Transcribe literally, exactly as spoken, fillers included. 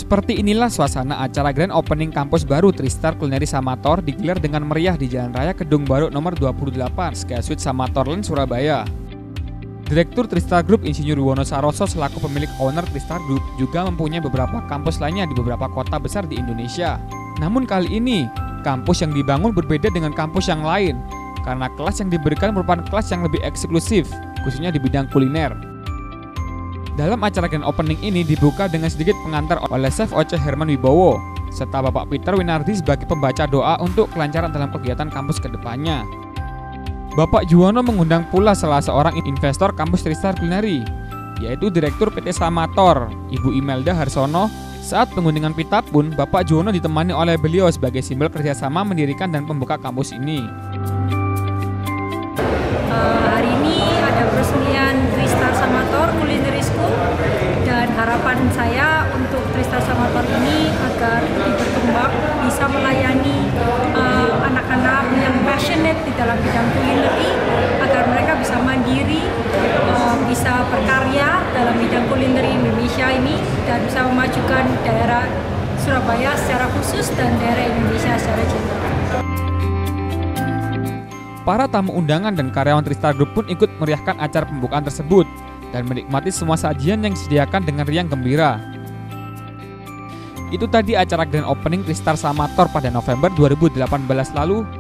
Seperti inilah suasana acara grand opening kampus baru Tristar Culinary Samator digelar dengan meriah di Jalan Raya Kedung Baruk nomor dua puluh delapan, Sky Suite Samatorland, Surabaya. Direktur Tristar Group Insinyur Wono Saroso selaku pemilik owner Tristar Group juga mempunyai beberapa kampus lainnya di beberapa kota besar di Indonesia. Namun kali ini, kampus yang dibangun berbeda dengan kampus yang lain karena kelas yang diberikan merupakan kelas yang lebih eksklusif, khususnya di bidang kuliner. Dalam acara grand opening ini dibuka dengan sedikit pengantar oleh Chef Oce Herman Wibowo, serta Bapak Peter Winardi sebagai pembaca doa untuk kelancaran dalam kegiatan kampus kedepannya. Bapak Juwono mengundang pula salah seorang investor kampus Tristar Culinary, yaitu Direktur P T Samator, Ibu Imelda Harsono. Saat pengundian pita pun, Bapak Juwono ditemani oleh beliau sebagai simbol kerjasama mendirikan dan membuka kampus ini. Uh, hari ini ada peresmian Tristar Samator Culinary School, dan harapan saya untuk Tristar Samator ini agar lebih berkembang, bisa melayani anak-anak uh, yang passionate di dalam bidang kulineri, agar mereka bisa mandiri, uh, bisa berkarya dalam bidang kulineri Indonesia ini, dan bisa memajukan daerah Surabaya secara khusus dan daerah Indonesia secara general. Para tamu undangan dan karyawan Tristar Group pun ikut meriahkan acara pembukaan tersebut dan menikmati semua sajian yang disediakan dengan riang gembira. Itu tadi acara grand opening Tristar Samator pada November dua ribu delapan belas lalu.